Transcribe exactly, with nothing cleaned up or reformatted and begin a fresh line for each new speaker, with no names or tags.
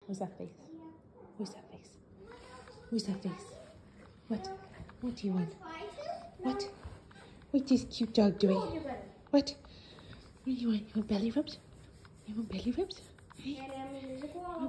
What's that face? What's that face? What's that face? What? What do you want? What? What's this cute dog doing? What? What do you want? You want belly rubs? You want belly rubs? Hey?